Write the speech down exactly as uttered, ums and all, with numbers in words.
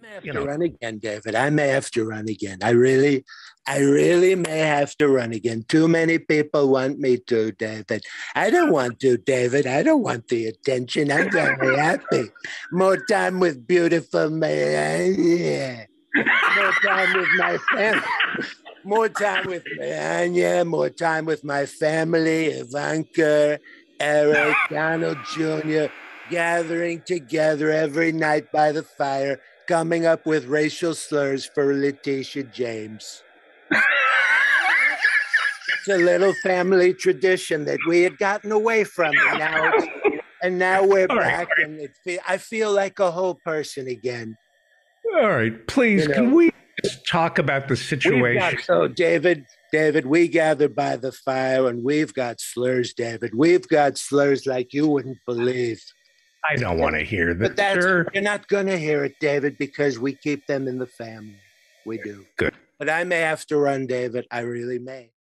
may have you to know. run again, David. I may have to run again. I really, I really may have to run again. Too many people want me to, David. I don't want to, David. I don't want the attention. I'm very happy. More time with beautiful man. Yeah. More time with my family. More time with Anya. More time with my family. Ivanka, Eric, Donald Junior Gathering together every night by the fire, coming up with racial slurs for Letitia James. It's a little family tradition that we had gotten away from, and now it's, and now we're All right, back, and it fe- I feel like a whole person again. all right, please, You know, can we just talk about the we've got situation? so David, David, we gather by the fire, and we've got slurs, David. We've got slurs like you wouldn't believe. I don't want to hear But that, that's sir. you're not going to hear it, David, because we keep them in the family. We do. Good. But I may have to run, David. I really may.